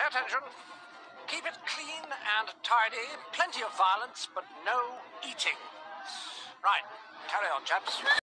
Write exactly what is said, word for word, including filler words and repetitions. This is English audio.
Pay attention. Keep it clean and tidy. Plenty of violence, but no eating. Right, carry on, chaps.